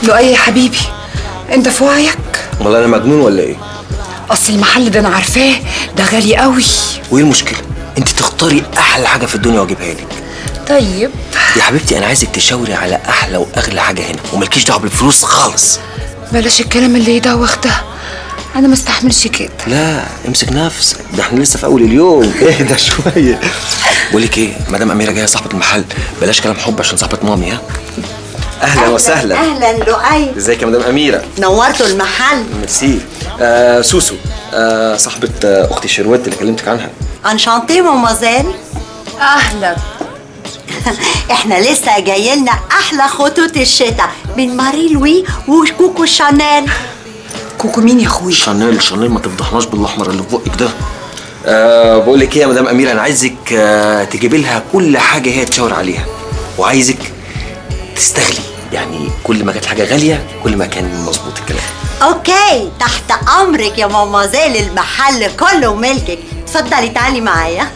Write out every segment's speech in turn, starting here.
لؤي يا حبيبي، انت في وعيك؟ امال انا مجنون ولا ايه؟ اصل المحل ده انا عارفاه، ده غالي قوي. وايه المشكله؟ انت تختاري احلى حاجه في الدنيا واجيبها لك. طيب يا حبيبتي انا عايزك تشاوري على احلى واغلى حاجه هنا، وملكيش دعوه بالفلوس خالص. بلاش الكلام اللي يدوخ ده، انا ما استحملش كده. لا امسك نفسك، ده احنا لسه في اول اليوم. اهدى شويه. بقول لك ايه، مدام اميره جايه صاحبه المحل، بلاش كلام حب عشان صاحبه مامي. ها اهلا وسهلا. اهلا لؤي. ازيك يا مدام اميره؟ نورتوا المحل. ميرسي. سوسو، صاحبه اختي شروات اللي كلمتك عنها. انشانتي مامازيل. اهلا. احنا لسه جاي لنا احلى خطوط الشتاء من ماري لوي وكوكو شانيل. كوكو مين يا اخوي؟ شانيل. شانيل ما تفضحناش بالاحمر اللي في بقك ده. بقول لك ايه يا مدام اميره، انا عايزك تجيبي لها كل حاجه هي تشاور عليها، وعايزك تستغلي، يعني كل ما كانت حاجه غاليه كل ما كان مظبوط الكلام. اوكي، تحت امرك يا مامازيل، المحل كله ملكك. اتفضلي تعالي معايا.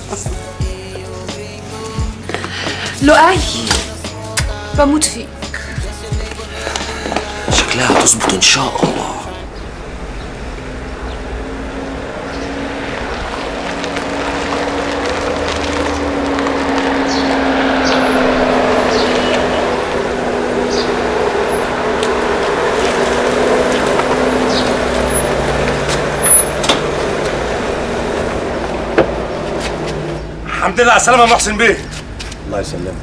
لؤي بموت فيك. شكلها هتظبط ان شاء الله. الحمد لله على السلامة يا محسن بيه. الله يسلمك.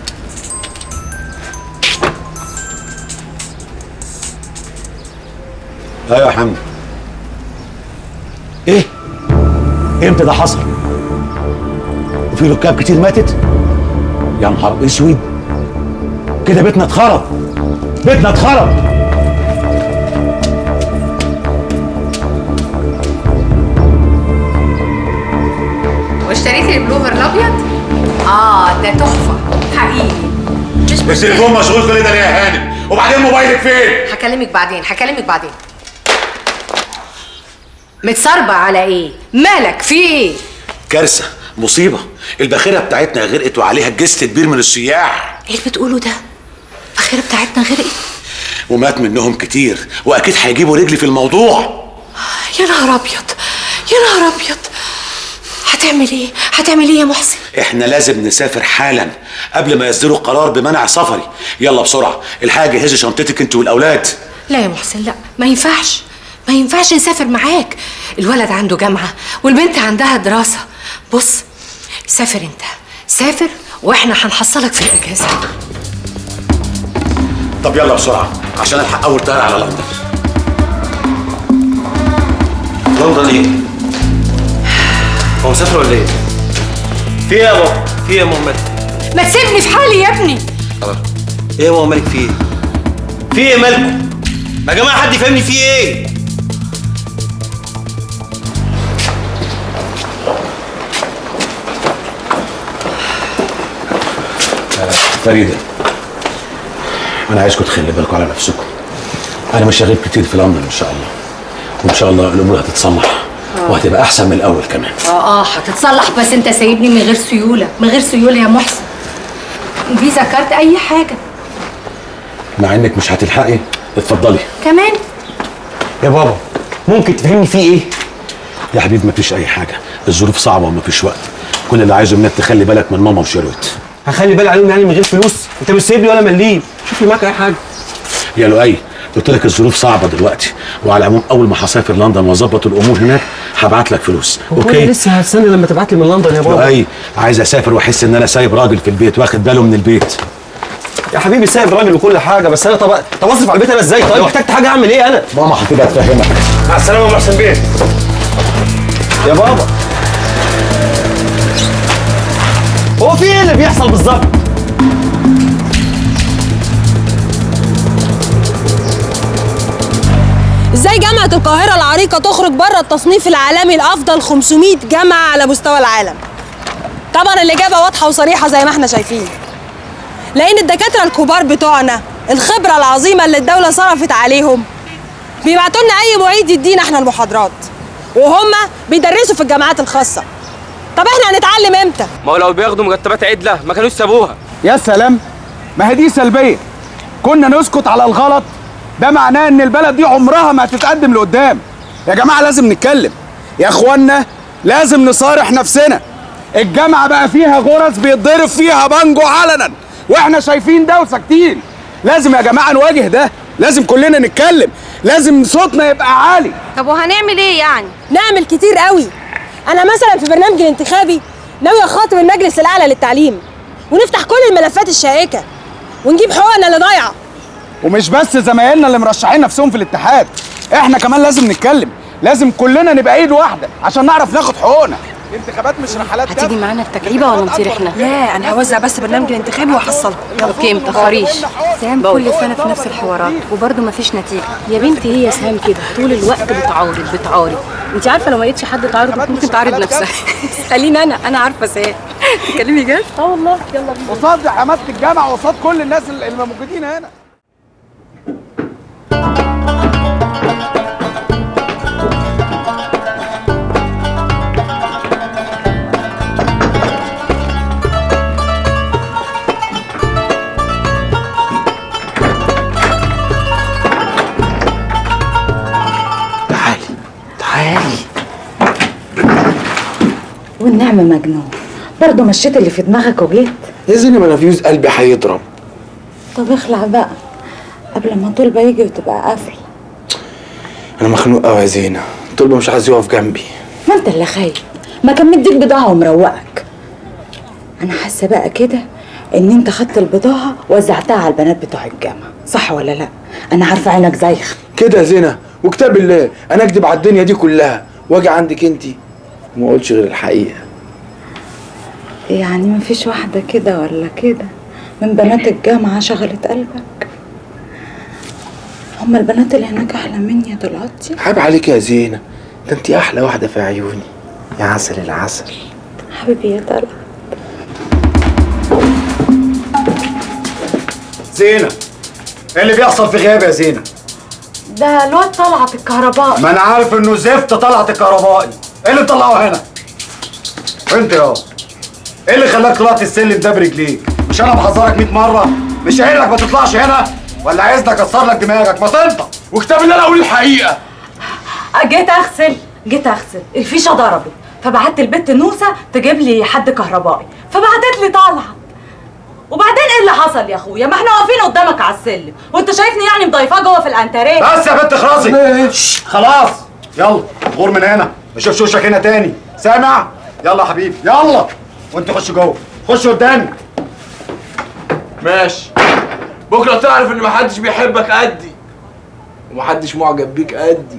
ايوه يا حمدي. ايه؟ امتى ده حصل؟ وفي ركاب كتير ماتت؟ يا نهار اسود، كده بيتنا اتخرب، بيتنا اتخرب. واشتريتي البلوفر الابيض؟ ده تحفه حقيقي. مش التليفون مشغول كل ده ليه يا هانم؟ وبعدين موبايلك فين؟ هكلمك بعدين. متصربع على ايه؟ مالك في ايه؟ كارثه، مصيبه، الباخره بتاعتنا غرقت وعليها جست كبير من السياح. ايه اللي بتقوله ده؟ الباخره بتاعتنا غرقت؟ ومات منهم كتير، واكيد هيجيبوا رجلي في الموضوع. يا نهار ابيض، يا نهار ابيض. هتعمل ايه يا محسن؟ احنا لازم نسافر حالا قبل ما يصدروا قرار بمنع سفري. يلا بسرعه، الحاجه جهزي شنطتك انت والاولاد. لا يا محسن، لا، ما ينفعش نسافر معاك. الولد عنده جامعه والبنت عندها دراسه. بص، سافر انت، سافر واحنا هنحصلك في الاجازه. طب يلا بسرعه عشان الحق اول طياره على لندن. لندن ايه؟ هو مسافر ولا ايه؟ في ايه يا بابا؟ في ايه يا ماما؟ ما تسيبني في حالي يا ابني. خلاص. ايه يا ماما مالك في ايه؟ في ايه مالكم؟ يا جماعه حد يفهمني في ايه؟ فريده، انا عايزكم تخلي بالكم على نفسكم. انا مش شغال كتير في لندن ان شاء الله، وان شاء الله الامور هتتصلح وهتبقى احسن من الاول كمان. هتتصلح، بس انت سايبني من غير سيوله يا محسن. الفيزا كارت اي حاجه. مع انك مش هتلحقي. اتفضلي كمان. يا بابا ممكن تفهمني فيه ايه؟ يا حبيبي مفيش اي حاجه، الظروف صعبه ومفيش وقت. كل اللي عايزه منك تخلي بالك من ماما وشيروت. هخلي بالي عليهم يعني من غير فلوس؟ انت مش سايب لي ولا مليم، شوف لي معاك اي حاجه. يا لؤي، قلت لك الظروف صعبه دلوقتي، وعلى العموم اول ما هسافر لندن واظبط الامور هناك هبعت لك فلوس. اوكي؟ لسه هستنى لما تبعت لي من لندن يا بابا. لؤي، عايز اسافر واحس ان انا سايب راجل في البيت واخد باله من البيت. يا حبيبي سايب راجل وكل حاجه، بس انا طب اصرف على البيت انا ازاي؟ طيب لو احتجت حاجه اعمل ايه انا؟ ماما هتبقى تفهمك. مع السلامه يا محسن بيه. يا بابا هو في ايه اللي بيحصل بالظبط؟ ازاي جامعة القاهرة العريقة تخرج بره التصنيف العالمي لأفضل 500 جامعة على مستوى العالم؟ طبعا الإجابة واضحة وصريحة زي ما احنا شايفين، لأن الدكاترة الكبار بتوعنا الخبرة العظيمة اللي الدولة صرفت عليهم بيبعتوا لنا أي معيد يدينا احنا المحاضرات، وهم بيدرسوا في الجامعات الخاصة. طب احنا هنتعلم امتى؟ ما هو لو بياخدوا مرتبات عدلة ما كانوش سابوها. يا سلام، ما هي دي سلبية. كنا نسكت على الغلط ده معناه ان البلد دي عمرها ما هتتقدم لقدام. يا جماعه لازم نتكلم، يا اخوانا لازم نصارح نفسنا. الجامعه بقى فيها غرز بيتضرب فيها بانجو علنا واحنا شايفين ده وساكتين. لازم يا جماعه نواجه ده، لازم كلنا نتكلم، لازم صوتنا يبقى عالي. طب وهنعمل ايه يعني؟ نعمل كتير قوي. انا مثلا في برنامجي الانتخابي ناوي اخاطب المجلس الاعلى للتعليم ونفتح كل الملفات الشائكه ونجيب حقوقنا اللي ضايعه. ومش بس زمايلنا اللي مرشحين نفسهم في الاتحاد، احنا كمان لازم نتكلم، لازم كلنا نبقى ايد واحده عشان نعرف ناخد حقوقنا. الانتخابات مش رحلات. هتيجي معانا التكعيبه ولا نطير احنا؟ لا انا هوزع بس برنامجي الانتخابي واحصلها. اوكي متاخريش. سهام كل سنه في نفس الحوارات وبرضه مفيش نتيجه. يا بنتي هي سهام كده طول الوقت بتعارض. انت عارفه لو ما لقيتش حد تعارض ممكن تعارض نفسها. خليني انا عارفه سهام. تكلمي جد؟ والله. يلا بينا. قصاد حماسه الجامعه وقصاد كل الناس اللي موجودين هنا. والنعمة مجنون برضه مشيت اللي في دماغك وجيت. يا زينة ما انا فيوز قلبي هيضرب. طب اخلع بقى قبل ما طلبة يجي وتبقى قافل. انا مخنوق قوي يا زينة، طلبة مش عايز يقف جنبي. ما انت اللي خايف، ما كان مديك بضاعة ومروقك. انا حاسة بقى كده ان انت خدت البضاعة ووزعتها على البنات بتوع الجامعة، صح ولا لا؟ انا عارفة عينك زيخ كده يا زينة، وكتاب الله انا اكدب على الدنيا دي كلها واجي عندك انتي وما اقولش غير الحقيقة. يعني مفيش واحدة كده ولا كده من بنات الجامعة شغلت قلبك؟ هما البنات اللي هناك أحلى مني يا طلعتي؟ عيب عليك يا زينة، ده انتي أحلى واحدة في عيوني يا عسل العسل. حبيبي يا طلعت. زينة، ايه اللي بيحصل في غياب يا زينة؟ ده الواد طلعت الكهربائي. ما أنا عارف إنه زفت طلعت الكهربائي، ايه اللي مطلعه هنا؟ وأنت يا ايه اللي خلاك طلعت السلم ده برجليك؟ مش انا بحذرك 100 مره؟ مش قايل لك ما تطلعش هنا؟ ولا عايزني اكسر لك دماغك؟ ما تنطق وكتاب اللي انا اقول الحقيقه. جيت اغسل الفيشه ضربت فبعت البت نوسه تجيب لي حد كهربائي فبعتت لي طلعت. وبعدين ايه اللي حصل يا اخويا؟ ما احنا واقفين قدامك على السلم وانت شايفني يعني مضيفاه جوه في الانتريه. بس يا بنت اخرسي خلاص يلا غور من هنا، ما اشوفش وشك هنا تاني، سامع؟ يلا يا حبيبي يلا، وانت خش جوه، خش قدامي. ماشي، بكره تعرف ان محدش بيحبك قدي ومحدش معجب بيك قدي.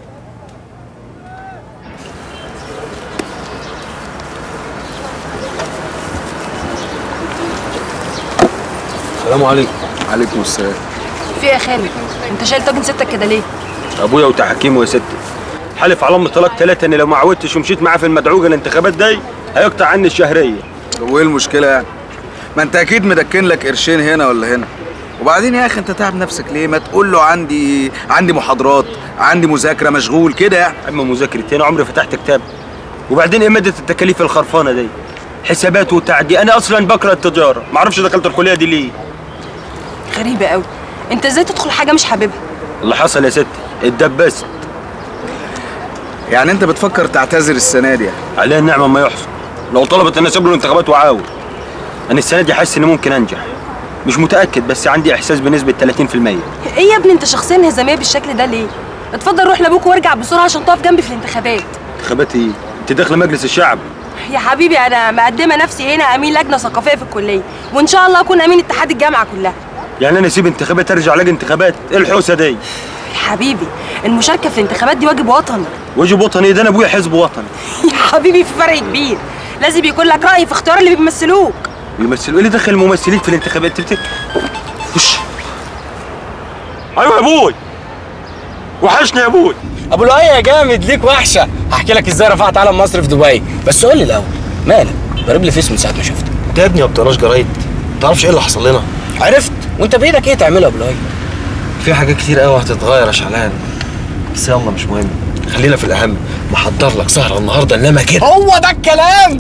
السلام عليكم. عليكم السلام. في ايه يا خالد؟ انت شايل طاجن ستك كده ليه؟ ابويا وتحكيمه يا ستي حلف على ام طلاق ثلاثه ان لو ما عودتش ومشيت معاه في المدعوجه الانتخابات دي هيقطع عني الشهريه. طب وايه المشكله يعني؟ ما انت اكيد مدكن لك قرشين هنا ولا هنا. وبعدين يا اخي انت تعب نفسك ليه؟ ما تقول له عندي محاضرات، عندي مذاكره، مشغول كده يعني. اما مذاكرتي انا عمري فتحت كتاب. وبعدين ايه ماده التكاليف الخرفانه دي؟ حسابات وتعدي، انا اصلا بكره التجاره، ما اعرفش دخلت الكليه دي ليه. غريبه قوي، انت ازاي تدخل حاجه مش حاببها؟ اللي حصل يا ستي اتدبست. يعني انت بتفكر تعتذر السنه دي يعني؟ عليها النعمه ما يحصل. لو طلبت ان اسيب له الانتخابات وعاود. انا السنه دي حاسس اني ممكن انجح. مش متاكد بس عندي احساس بنسبه 30%. ايه يا ابني انت شخصيه انهزاميه بالشكل ده ليه؟ اتفضل روح لابوك وارجع بسرعه عشان تقف جنبي في الانتخابات. انتخابات ايه؟ انت داخله مجلس الشعب. يا حبيبي انا مقدمه نفسي هنا امين لجنه ثقافيه في الكليه، وان شاء الله اكون امين اتحاد الجامعه كلها. يعني انا اسيب انتخابات ارجع الاقي انتخابات؟ ايه الحوسه دي؟ يا حبيبي المشاركه في الانتخابات دي واجب وطني. واجب وطني؟ ده انا ابويا حزب وطني. يا حبيبي في فرق كبير، لازم يكون لك راي في اختيار اللي بيمثلوك. بيمثلوا؟ ايه اللي دخل الممثلين في الانتخابات؟ وش؟ ايوه يا ابوي، وحشني يا ابوي. ابو لؤي يا جامد، ليك وحشه. هحكي لك ازاي رفعت علم مصر في دبي، بس قول لي الاول مالك ضارب لي فيس من ساعه ما شفتك؟ انت يا ابني ما بتقراش جرايد، ما تعرفش ايه اللي حصل لنا؟ عرفت، وانت بايدك ايه تعمله يا ابو لؤي؟ في حاجات كتير قوي هتتغير يا شعلان، بس يلا مش مهم، خلينا في الاهم. محضر لك سهره النهارده انما كده. هو ده الكلام.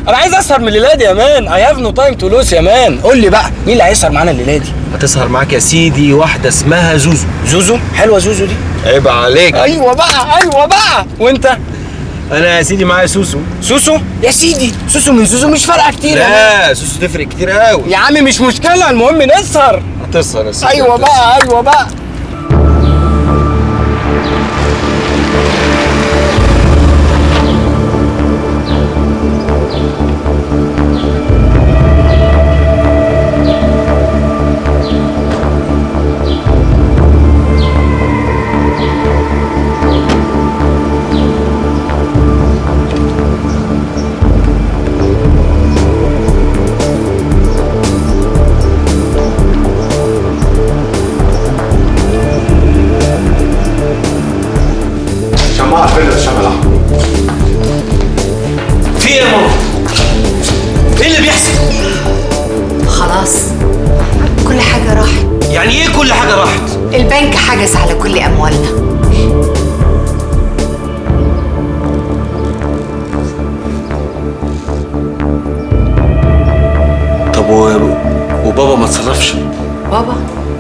انا عايز اسهر من الليله دي يا مان. اي هاف نو تايم تو لوس يا مان. قول لي بقى مين اللي هيسهر معانا الليله دي؟ هتسهر معاك يا سيدي واحده اسمها زوزو. زوزو؟ حلوه زوزو دي. عيب عليك. ايوه بقى. وانت؟ انا يا سيدي معايا سوسو. سوسو؟ يا سيدي سوسو من زوزو مش فارقه كتير. لا سوسو تفرق كتير قوي يا عم. مش مشكله، المهم نسهر. هتسهر يا سيدي. ايوه بقى. في ايه يا ماما؟ ايه اللي بيحصل؟ خلاص كل حاجة راحت. يعني ايه كل حاجة راحت؟ البنك حجز على كل أموالنا. طب وبابا ما اتصرفش؟ بابا؟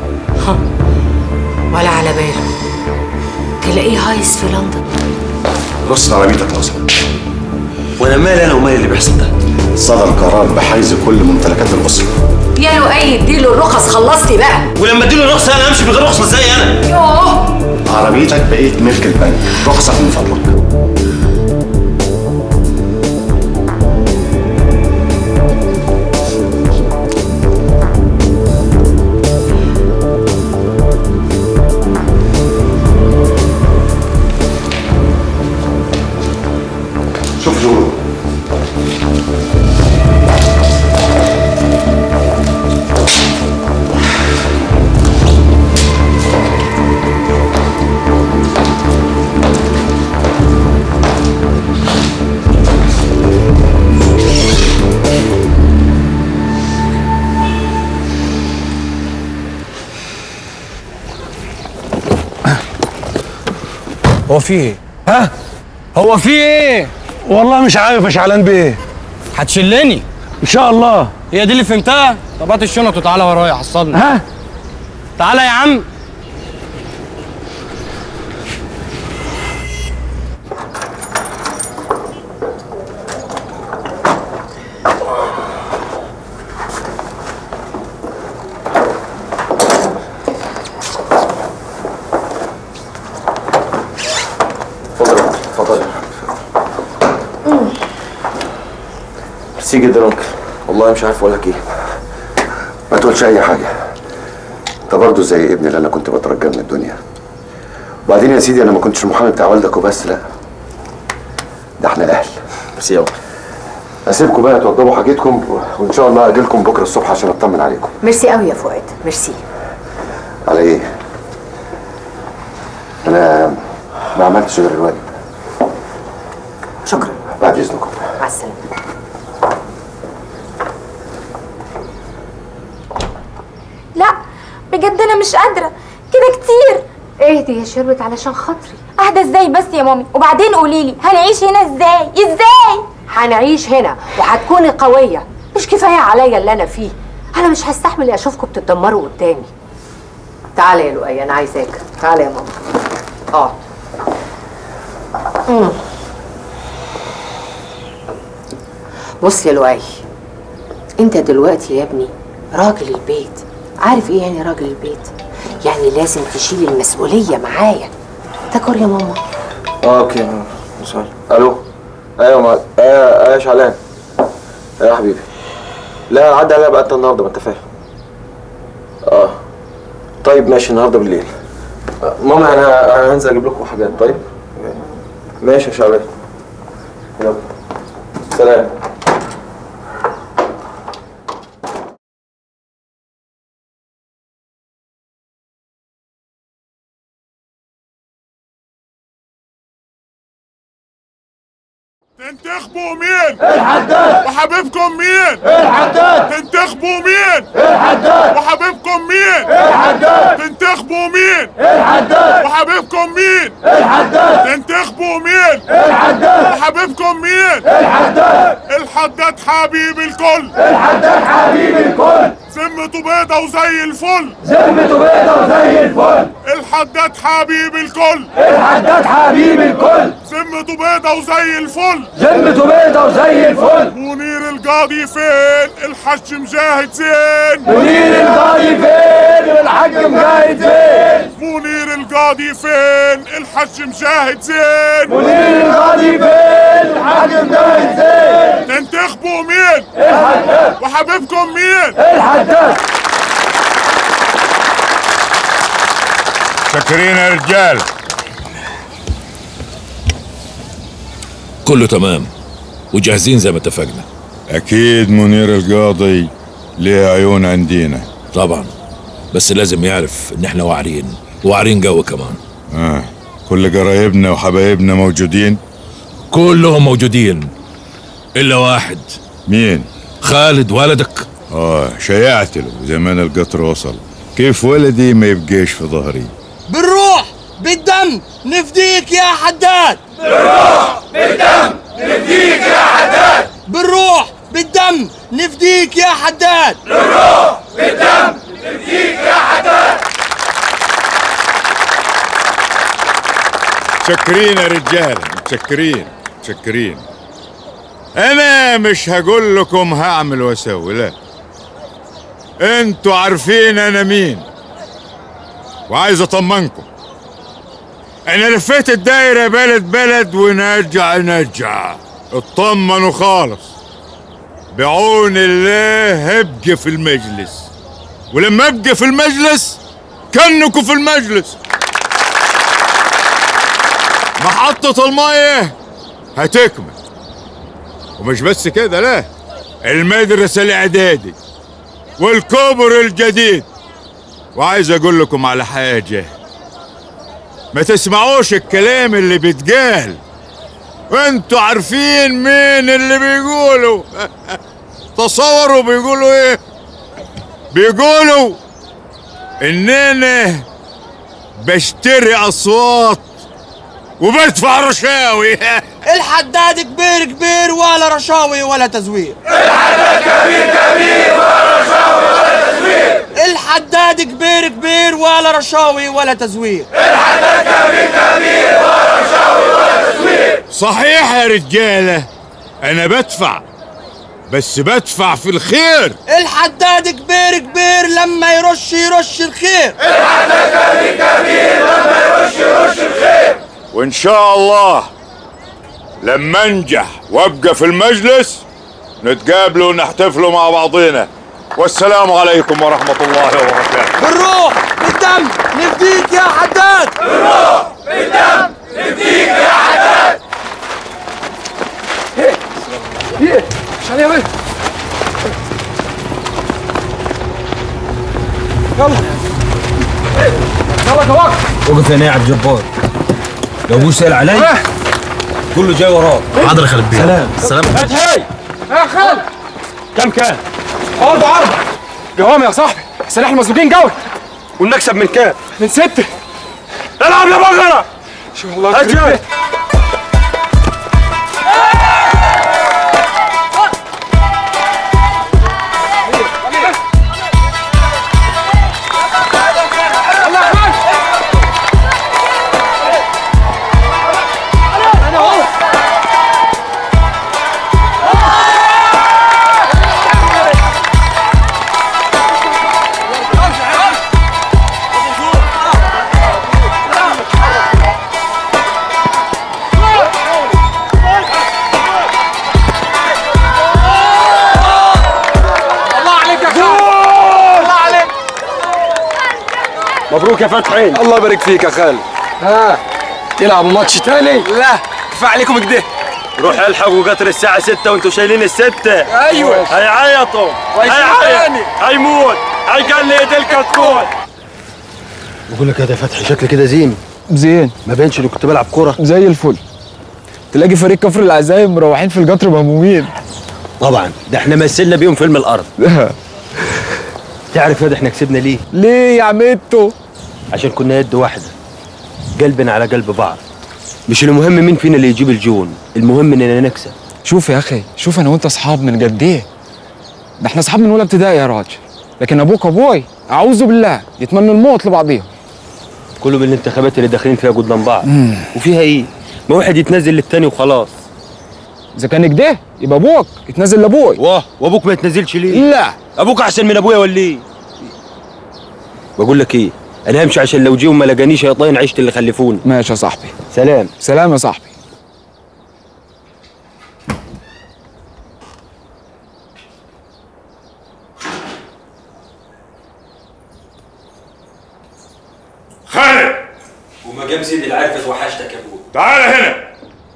ولا على باله. تلاقيه هايس في لندن. رص عربيتك لو سمحت. وانا مالي انا ومالي اللي بيحصل ده؟ صدر قرار بحيز كل ممتلكات الاسره. يا لؤي اديله الرخص. خلصتي بقى. ولما اديله رخصه انا امشي من غير رخصه ازاي انا؟ يوه. عربيتك بقيت ملك البنك، رخصك من فضلك. شوف جورو، هو في ايه؟ ها؟ هو في ايه؟ والله مش عارف يا شعلان بيه. هتشلني ان شاء الله. هي دي اللي فهمتها؟ طب هات الشنط وتعالى ورايا حصلني. ها؟ تعالى يا عم. اتفضل. ميرسي جدا انكل. والله مش عارف اقول لك ايه. ما تقولش اي حاجه، انت برضه زي ابني اللي انا كنت بترجى من الدنيا. وبعدين يا سيدي انا ما كنتش المحامي بتاع والدك وبس، لا ده احنا اهل. ميرسي يا انكل. اسيبكم بقى توضبوا حاجتكم وان شاء الله اجيلكم بكره الصبح عشان اطمن عليكم. ميرسي قوي يا فؤاد. ميرسي. على ايه؟ انا ما عملتش غير الواجب. شكرا. بعد اذنكم. مع السلامه. لا بجد انا مش قادره كده كتير. اهدي يا شربت علشان خاطري. اهدى ازاي بس يا مامي؟ وبعدين قوليلي هنعيش هنا ازاي؟ هنعيش هنا وهتكوني قويه. مش كفايه عليا اللي انا فيه؟ انا مش هستحمل اشوفكم بتتدمروا قدامي. تعالى يا لؤي انا عايزاك. تعالى يا ماما. اقعد. بص يا لؤي، انت دلوقتي يا ابني راجل البيت. عارف ايه يعني راجل البيت؟ يعني لازم تشيل المسؤوليه معايا. تاكل يا ماما. اوكي يا ماما. الو. ايوه يا شعلان. ايوه يا حبيبي. لا عدى عليا بقى انت النهارده، ما انت فاهم. طيب ماشي النهارده بالليل. ماما انا هنزل اجيب لكم حاجات. طيب ماشي يا شعلان. يلا سلام. تنتخبوا مين؟ الحداد. وحبيبكم مين؟ الحداد. تنتخبوا مين؟ الحداد. وحبيبكم مين؟ الحداد. تنتخبوا مين؟ الحداد. وحبيبكم مين؟ الحداد. تنتخبوا مين؟ الحداد. وحبيبكم مين؟ الحداد. الحداد حبيب الكل، الحداد حبيب الكل، ذمته بيضة وزي الفل، ذمته بيضة وزي الفل، الحداد حبيب الكل، الحداد حبيب الكل، ذمته بيضة وزي الفل، ذمته بيضة وزي الفل. منير القاضي فين؟ الحج مجاهد زين، منير القاضي فين؟ والحج مجاهد زين، منير القاضي فين؟ الحج مجاهد زين، منير القاضي فين؟ الحج مجاهد زين. تنتخبوا مين؟ الحداد. وحبيبكم مين؟ الحداد. شاكرين يا رجال. كله تمام وجاهزين زي ما اتفقنا. اكيد منير القاضي ليه عيون عندينا. طبعا، بس لازم يعرف ان احنا واعرين جو كمان. كل قرايبنا وحبايبنا موجودين؟ كلهم موجودين الا واحد. مين؟ خالد ولدك. شيعت له زمان القطر وصل. كيف ولدي ما يبقاش في ظهري؟ بالروح بالدم نفديك يا حداد. بالروح بالدم نفديك يا حداد. بالروح بالدم نفديك يا حداد. بالروح بالدم نفديك يا حداد. متشكرين يا رجال، متشكرين. انا مش هقول لكم هعمل واسوي، لا، انتوا عارفين انا مين، وعايز اطمنكم. انا لفيت الدايره بلد ونرجع. اطمنوا خالص، بعون الله هبقى في المجلس، ولما ابقى في المجلس كنكوا في المجلس. محطة المية هتكمل، ومش بس كده، لا، المدرسة الاعدادي والكوبر الجديد. وعايز اقول لكم على حاجة، ما تسمعوش الكلام اللي بيتقال، وانتوا عارفين مين اللي بيقولوا. تصوروا بيقولوا ايه؟ بيقولوا اننا بشتري اصوات وبدفع رشاوي. الحداد كبير ولا رشاوي ولا تزوير. الحداد كبير ولا رشاوي ولا تزوير. الحداد كبير ولا رشاوي ولا تزوير. الحداد كبير ولا رشاوي ولا تزوير. صحيح يا رجالة، أنا بدفع، بس بدفع في الخير. الحداد كبير لما يرش الخير. الحداد كبير لما يرش الخير. وإن شاء الله لما انجح وابقى في المجلس نتقابلوا ونحتفلوا مع بعضينا. والسلام عليكم ورحمة الله وبركاته. بالروح بالدم نفديك يا حداد. بالروح بالدم نفديك يا حداد. عشان يا بيه. يلا جواك. وقف هنا يا عبد الجبار، لو ابوه سأل علي كله جاي وراك. حاضر يا خالد بيه. سلام. فتحي يا خالد، كام؟ برضه 4 جوام يا صاحبي. سلاح المسلوقين جوي. والنكسب من كام؟ من 6. العب يا بغرة. شو الله يكرمك. مبروك يا فتحي. الله يبارك فيك يا خالد. تلعبوا ماتش تاني؟ لا، كفايه عليكم كده. روح الحقوا قطر الساعة 6 وانتوا شايلين ال6. ايوه. هيعيطوا، هيموت، هيجلد الكتكوت. بقول لك يا فتحي، شكل كده زين ما بينش اللي كنت بلعب كوره زي الفل. تلاقي فريق كفر العزايم مروحين في القطر مهمومين. طبعا، ده احنا مثلنا بيهم فيلم الارض. تعرف يا ده احنا كسبنا ليه؟ ليه يا عمتو؟ عشان كنا يد واحده، قلبنا على قلب بعض. مش المهم مين فينا اللي يجيب الجون، المهم اننا نكسب. شوف يا اخي، شوف انا وانت اصحاب من قد ايه؟ ده احنا اصحاب من اولى ابتدائي يا راجل، لكن ابوك وابوي اعوذ بالله يتمنوا الموت لبعضيهم. كله بالانتخابات اللي داخلين فيها قدام بعض. وفيها ايه؟ ما واحد يتنزل للتاني وخلاص. اذا كان كده يبقى ابوك يتنزل لابوي. وابوك ما يتنزلش ليه؟ لا ابوك احسن من ابويا ولا ايه؟ بقول لك ايه؟ انا همشي عشان لو جيهم ما لقانيش هيطين عيشت اللي خلفوني. ماشي يا صاحبي. سلام. سلام يا صاحبي. خالد وما جاب زيد العارف وحشتك يا ابوي. تعال هنا.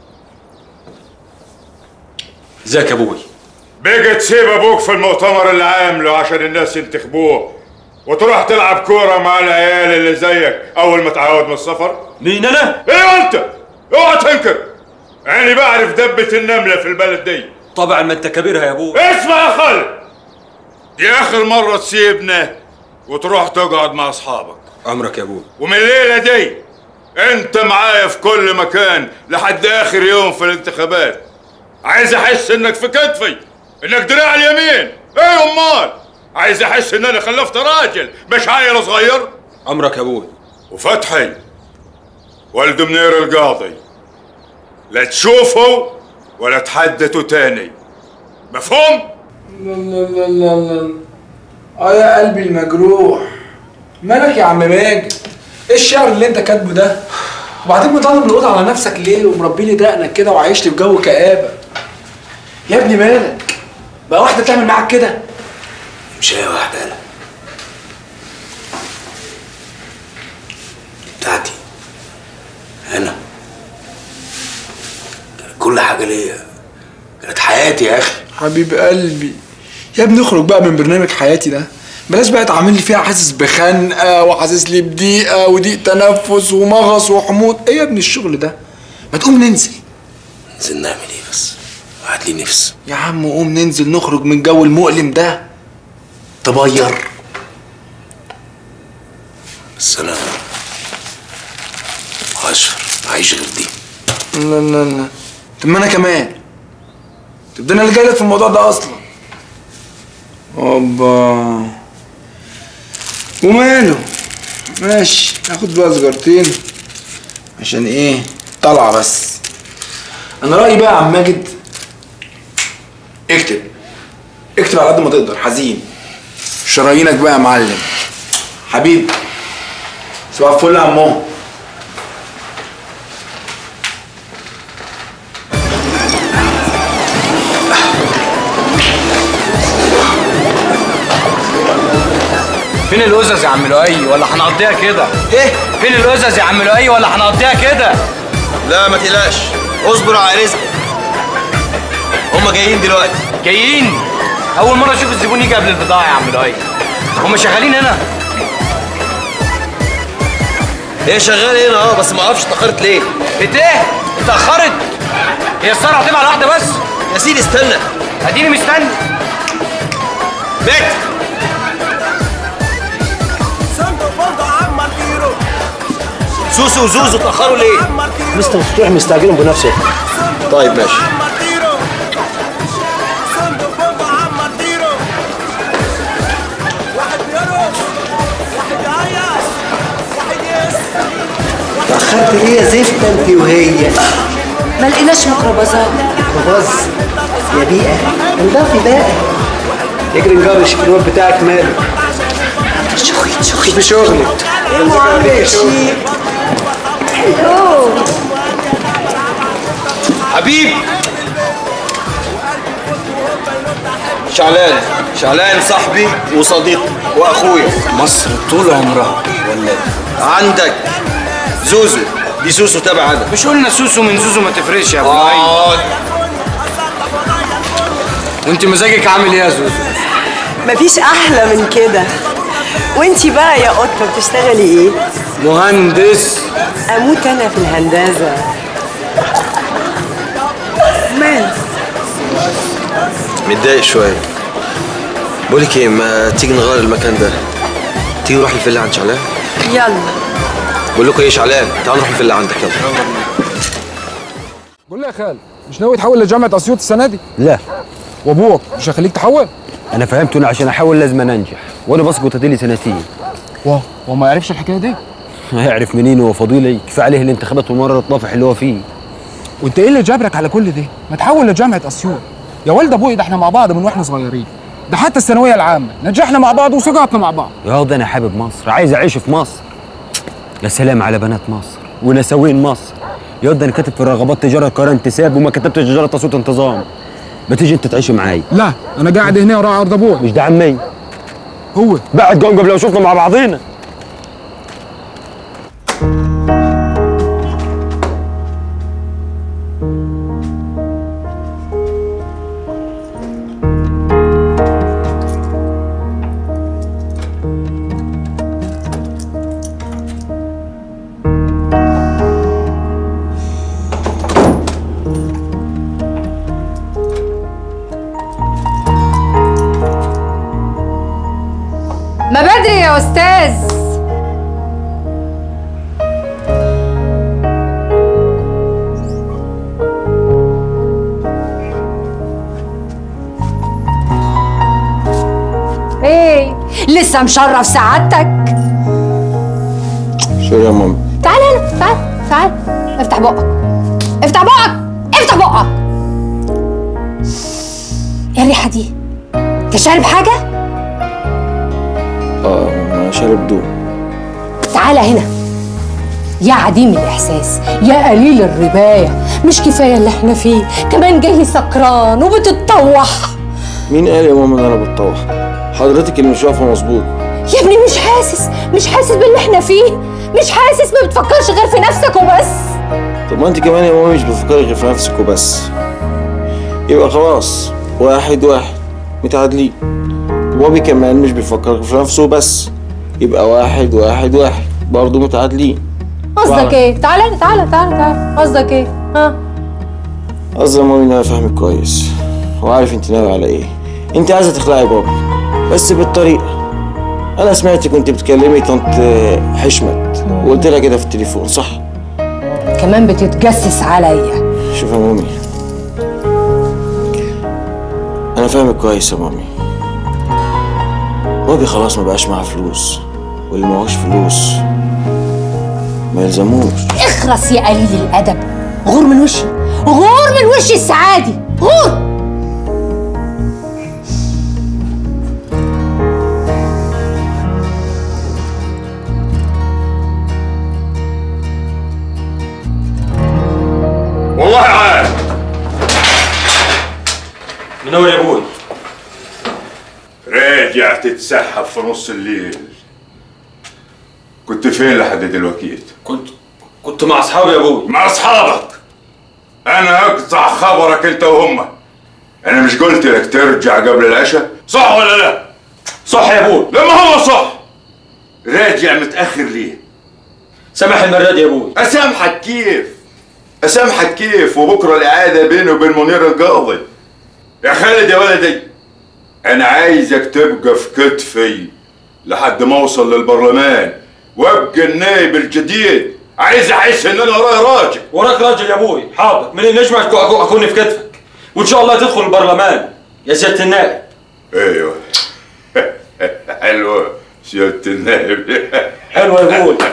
ازيك يا ابوي؟ بقى تسيب ابوك في المؤتمر اللي عامله عشان الناس ينتخبوه وتروح تلعب كوره مع العيال اللي زيك اول ما تعود من السفر؟ مين انا؟ ايه انت؟ اوعى تنكر. يعني بعرف دبة النمله في البلد دي. طبعا ما انت كبيرها يا ابوي. اسمع يا خالد، دي اخر مره تسيبنا وتروح تقعد مع اصحابك. امرك يا ابوي. ومن الليله دي انت معايا في كل مكان لحد اخر يوم في الانتخابات. عايز احس انك في كتفي، انك دراع اليمين. ايه امال؟ عايز احس ان انا خلفت راجل مش عيل صغير. امرك يا ابوي. وفتحي ولد منير القاضي لا تشوفه ولا تحدثوا تاني، مفهوم؟ لا لا لا لا لا. يا قلبي المجروح، مالك يا عم ماجد؟ ايه الشعر اللي انت كاتبه ده؟ وبعدين مضلم الأوضة على نفسك ليه ومربي لي دقنك كده وعايش لي في جو كآبة؟ يا ابني مالك؟ بقى واحدة تعمل معاك كده؟ مش هي واحدة أنا بتاعتي أنا، كانت كل حاجة ليا، كانت حياتي يا أخي. حبيب قلبي يا ابني اخرج بقى من برنامج حياتي ده، بلاش بقى تعامل لي فيها حاسس بخنقه وحاسس لي بضيقه وضيق تنفس ومغص وحموض. ايه يا ابني الشغل ده؟ ما تقوم ننزل. ننزل نعمل ايه بس؟ وهات لي نفس. يا عم قوم ننزل نخرج من الجو المؤلم ده. تبير. بس انا عايش غير دي. لا لا لا. طب ما انا كمان. طب ده انا اللي جاي لك في الموضوع ده اصلا. اوبا وماله؟ ماشي هاخد بقى سجارتين عشان ايه؟ طالعه بس. انا رايي بقى يا عم ماجد، اكتب على قد ما تقدر حزين شرايينك بقى يا معلم حبيبي. صباح الفل يا عمو. فين الأزز يا عم لؤي ولا هنقضيها كده؟ ايه؟ فين الأزز يا عم لؤي ولا هنقضيها كده؟ لا ما تقلقش، اصبر على رزقك. هما جايين دلوقتي. جايين؟ أول مرة أشوف الزبون يجي قبل البضاعة يا عم لؤي. هما شغالين هنا؟ هي شغالة هنا بس ما اعرفش اتأخرت ليه؟ ايه؟ اتأخرت؟ هي السهرة هتبقى على واحدة بس؟ يا سيدي استنى. اديني مستني. بيت سوسو وزوزو اتأخروا ليه؟ مستر مفتوح مستعجلهم بنفسه. طيب ماشي. اتأخرت ليه يا زفت انت وهي؟ ما لقيناش ميكروباصات. ميكروباص يا بيئة انضفي بقى. اجري نجري شوف الواد بتاعك ماله. شوفي شغلك. ايه معلش حبيب شعلان صاحبي وصديقي واخويا. مصر طول عمرها ولا عندك زوزو، دي سوسو تبع انا. مش قلنا سوسو من زوزو ما تفرقش يا ابو لؤي. وانت مزاجك عامل ايه يا زوزو؟ مفيش احلى من كده. وانتي بقى يا قطه بتشتغلي ايه؟ مهندس. اموت انا في الهندسه. مال متضايق شويه. بقولك ايه، ما تيجي نغير المكان ده؟ تيجي نروح الفيلا عند شعلان؟ يلا. بقول لكم ايه يا شعلان، تعالوا نروح الفيلا عندك يلا. قول لي يا خال، مش ناوي تحول لجامعه اسيوط السنه دي؟ لا. وابوك مش هيخليك تحول؟ انا فهمت انه عشان احول لازم انجح، وانا بسقط اديلي سنتين. هو ما يعرفش الحكايه دي؟ هيعرف منين؟ هو فضيلي كفايه عليه الانتخابات ومرر الطافح اللي هو فيه. وانت ايه اللي جابرك على كل ده؟ ما تحول لجامعه اسيوط. يا والد ابوي ده احنا مع بعض من واحنا صغيرين، ده حتى الثانويه العامه نجحنا مع بعض وسقطنا مع بعض. يا ده انا حابب مصر، عايز اعيش في مصر. يا سلام على بنات مصر ونساوين مصر. يا ده انا كاتب في الرغبات تجاره قرار انتساب وما كتبتش تجاره تسويق انتظام. ما تيجي انت تعيش معايا؟ لا انا قاعد هنا وراعي ارض ابوي. مش ده عمي؟ هو بعد جنجب لو شفنا مع بعضينا. ما بدري يا استاذ. ايه لسه مشرف سعادتك؟ شو يا ماما؟ تعال هنا، تعال افتح بقك، افتح بقك، افتح بقك. ايه الريحه دي؟ انت شارب حاجه؟ ما شارب دوب. تعالى هنا يا عديم الإحساس، يا قليل الرباية. مش كفاية اللي احنا فيه، كمان جاي سكران وبتتطوح. مين قال يا ماما ان انا بتطوح؟ حضرتك اللي مش واقفه مظبوط. يا ابني مش حاسس باللي احنا فيه، مش حاسس، ما بتفكرش غير في نفسك وبس. طب ما انت كمان يا ماما مش بتفكري غير في نفسك وبس. يبقى خلاص واحد متعادلين. بابي كمان مش بيفكر في نفسه بس، يبقى واحد برضه متعادلين. قصدك ايه؟ تعالى قصدك ايه؟ ها؟ قصدي يا مامي ان انا فاهمك كويس وعارف انت ناوي على ايه. انت عايزه تخلعي بابي بس بالطريقه. انا سمعتك كنت بتكلمي طنط حشمت وقلت لها كده في التليفون، صح؟ كمان بتتجسس عليا. شوف يا مامي، انا فاهمك كويس يا مامي. بابي خلاص ما بقاش معاه فلوس، واللي معهوش فلوس ما يلزموش. اخرس يا قليل الادب، غور من وشي، غور من وشي السعادي، غور. والله عارف. منور يا ابوي. راجع تتسحب في نص الليل. كنت فين لحد دلوقتي؟ كنت مع اصحابي يا ابوي. مع اصحابك؟ انا اقطع خبرك انت وهم. انا مش قلت لك ترجع قبل العشاء؟ صح ولا لا؟ صح يا ابوي. لما هو صح راجع متاخر ليه؟ سامح المرة دي يا ابوي. اسامحك كيف؟ اسامحك كيف وبكره الاعاده بيني وبين منير القاضي؟ يا خالد يا ولدي، انا عايزك تبقى في كتفي لحد ما اوصل للبرلمان وابقى النائب الجديد. عايز احس ان انا وراي راجل. وراك راجل يا ابوي، حاضر. من النجمة اكون في كتفك، وان شاء الله تدخل البرلمان يا سيادة النائب. ايوه حلوه سيادة النائب. حلوه يا ابوي.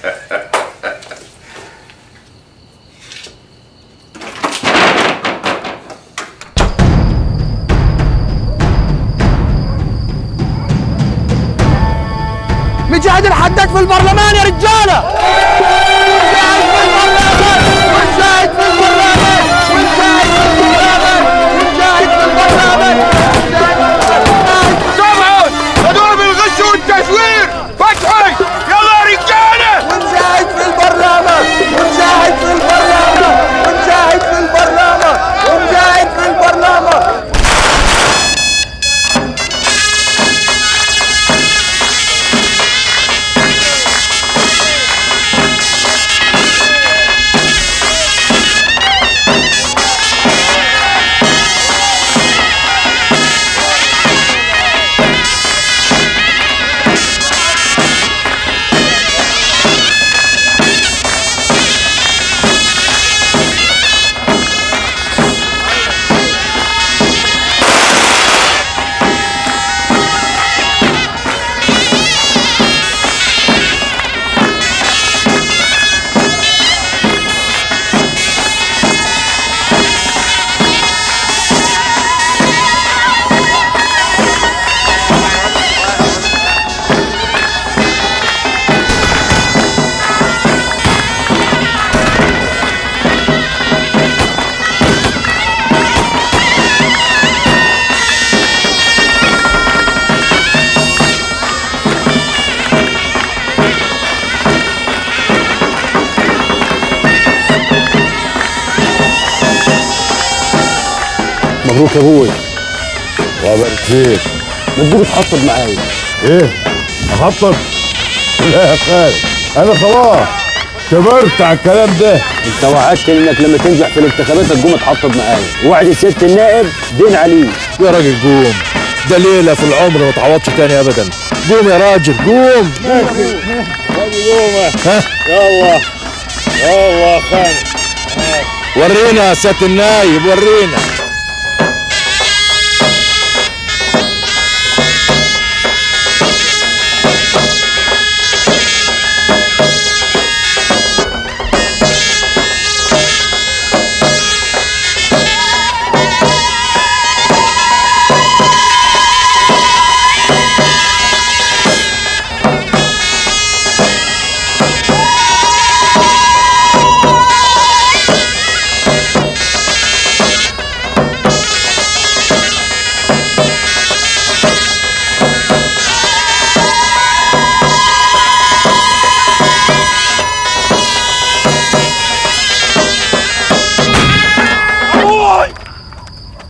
مجاهد الحداد في البرلمان يا رجاله. ونجاهد في البرلمان، ونجاهد في البرلمان، ونجاهد في البرلمان، ونجاهد في البرلمان. طبعا هدول بالغش والتزوير. فتحي يلا يا رجاله. ونجاهد في البرلمان، ونجاهد في البرلمان، ونجاهد في البرلمان، ونجاهد في البرلمان. مبروك يا ابوي. وبارك فيك. ما تجيب تحطب معايا. ايه؟ احطب؟ لا يا خالد، انا خلاص كبرت على الكلام ده. انت وعدتني انك لما تنجح في الانتخابات تقوم تحطب معايا، وعد سياده النائب دين عليه. يا راجل قوم، ده ليله في العمر ما تعوضش تاني ابدا. قوم يا راجل قوم. ماشي قوم. ها يلا يلا يا خالد. ورينا يا سياده النايب ورينا.